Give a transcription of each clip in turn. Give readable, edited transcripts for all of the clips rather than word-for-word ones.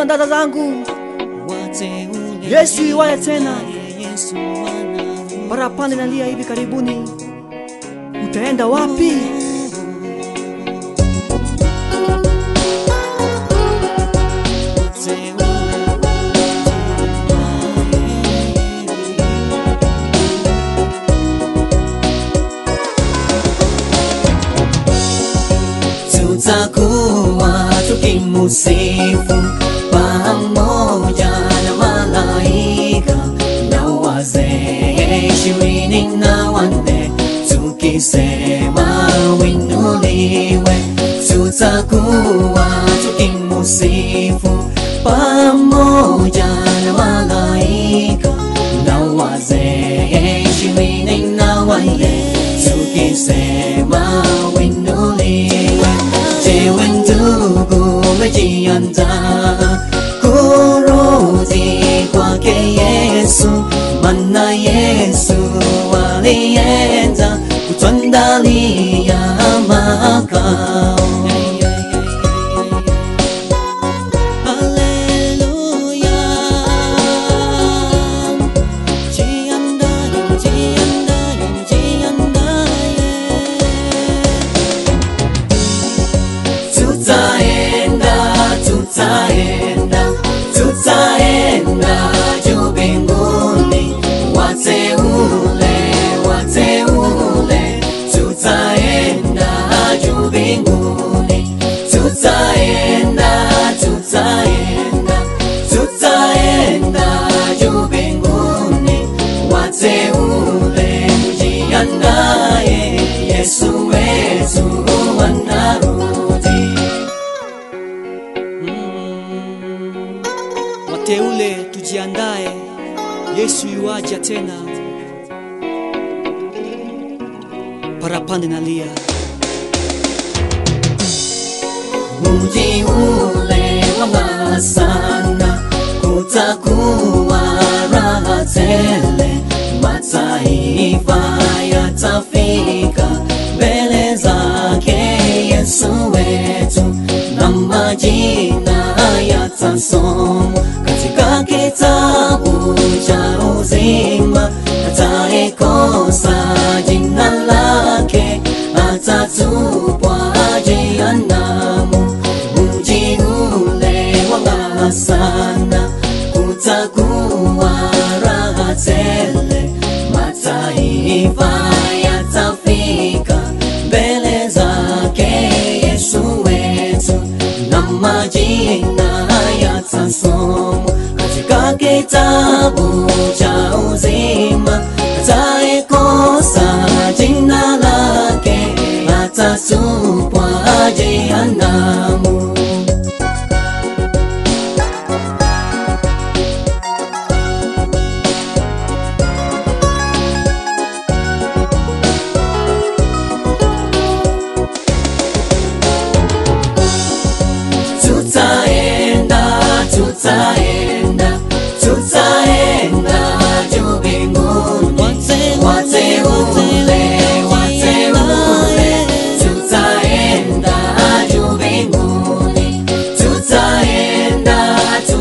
na dada zangu, Yesu yuaja tena. Parapanda inalia hivi karibuni. Utaenda wapi? Tutakuwa tukimusifu pamoja na malaika na wazee 24 tukisema winuliwe. Tutakuwa tukimusifu pamoja na malaika na wazee 24 tukisema winuliwe. Jewe ndugu umejiandaa kurudi kwake Yesu, maana Yesu alienda kutuandalia makao. Tutaenda juu mbinguni, wateule, tutaenda juu mbinguni, tutaenda juu mbinguni, wateule mjiandae, Yesu wetu anarudi. Wateule tujiandae, Yesu yuaja tena. Parapanda inalia. Mji ule wa sana kutakuwa raha tele, mataifa yatafika mbele zake Yesu wetu, na majina yatasomwa katika kitabu cha uzima. Atayekosa jina lake atatupwa jehanamu. Mji ule wa sana kutakuwa raha tele, mataifa yatafika mbele zake Yesu wetu, na majina yatasomwa katika kitabu cha uzima. Atayekosa jina lake atatupwa jehanamu. Tutaenda juu mbinguni, wateule, tutaenda juu mbinguni, tutaenda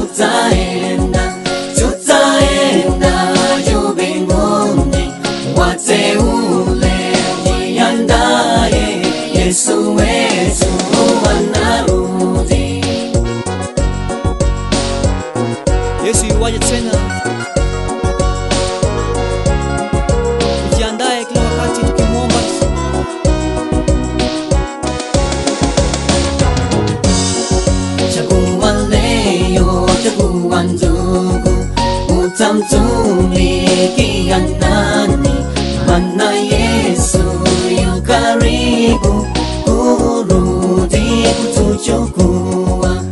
juu mbinguni, wateule mjiandae, Yesu wetu anarudi. Yesu yuaja tena. Tujiandae kila wakati tukimwomba. Chagua leo, chagua ndugu, utamtumikia nani? Maana Yesu yu karibu kurudi kutuchukua.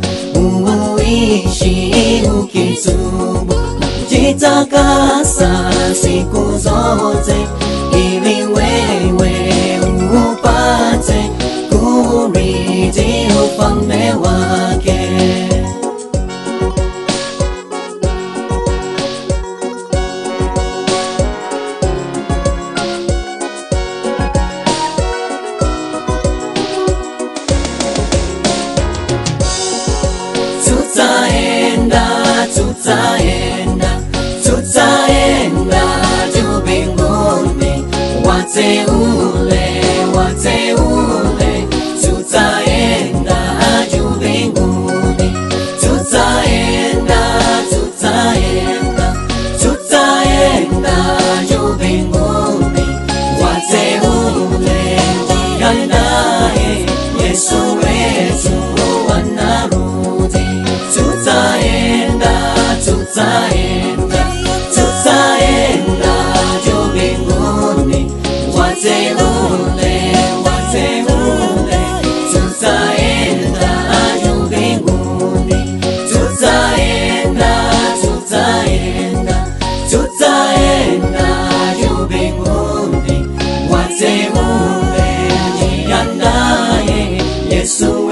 Uishi ukitubu na kujitakasa siku zote, ili wewe upate kurithi ufalme wake. Tutaenda wateule, wateule, tutaenda juu mbinguni, tutaenda, tutaenda, tutaenda juu mbinguni, wateule, jiandae, Yesu wetu anarudi, tutaenda, tutaenda, tutaenda juu mbinguni, wateule, wateule, tutaenda juu mbinguni, tutaenda, tutaenda, tutaenda juu mbinguni, wateule, jiandae, Yesu